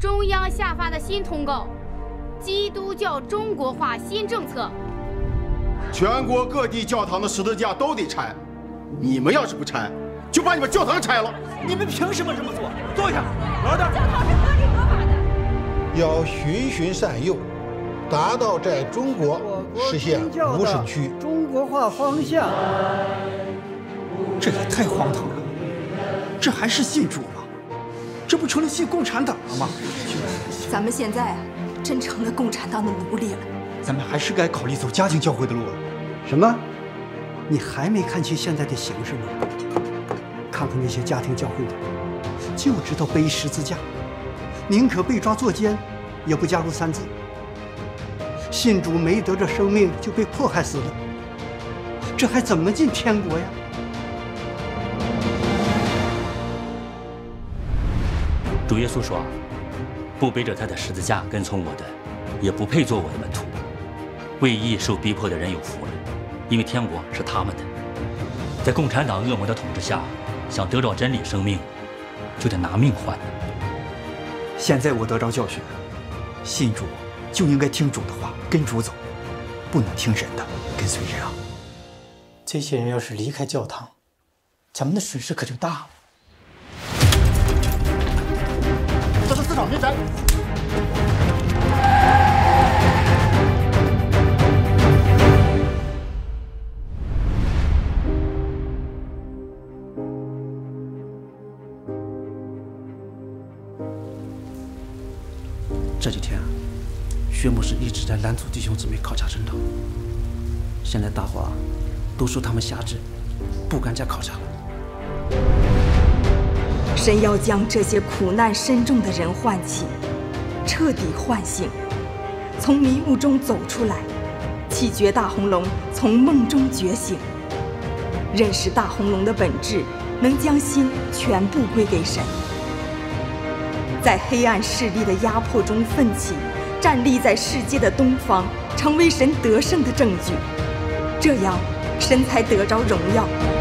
中央下发的新通告，基督教中国化新政策， 全国各地教堂的十字架都得拆。你们要是不拆，就把你们教堂拆了。 你们凭什么这么做？坐下，老点。 教堂是合理合法的。 要循循善诱，达到在中国实现无审区中国化方向。 这也太荒唐了！这还是信主吗？这不成了信共产党了吗？ 咱们现在啊，真成了共产党的奴隶了。 咱们还是该考虑走家庭教会的路了。 什么？你还没看清现在的形势吗？看看那些家庭教会的，就知道背十字架，宁可被抓坐监，也不加入三字。信主没得着生命就被迫害死了，这还怎么进天国呀？ 主耶稣说：“不背着他的十字架跟从我的，也不配做我的门徒。为义受逼迫的人有福了，因为天国是他们的。在共产党恶魔的统治下，想得着真理生命，就得拿命换。 现在我得着教训了，信主就应该听主的话，跟主走，不能听人的，跟随人啊。 这些人要是离开教堂，咱们的损失可就大了。” 这是市场平台。 这几天啊，薛牧师一直在拦阻弟兄姊妹考察神道。现在大伙都说他们狭制，不敢再考察了。 神要将这些苦难深重的人唤起，彻底唤醒，从迷雾中走出来，启觉大红龙从梦中觉醒，认识大红龙的本质，能将心全部归给神，在黑暗势力的压迫中奋起，站立在世界的东方，成为神得胜的证据，这样神才得着荣耀。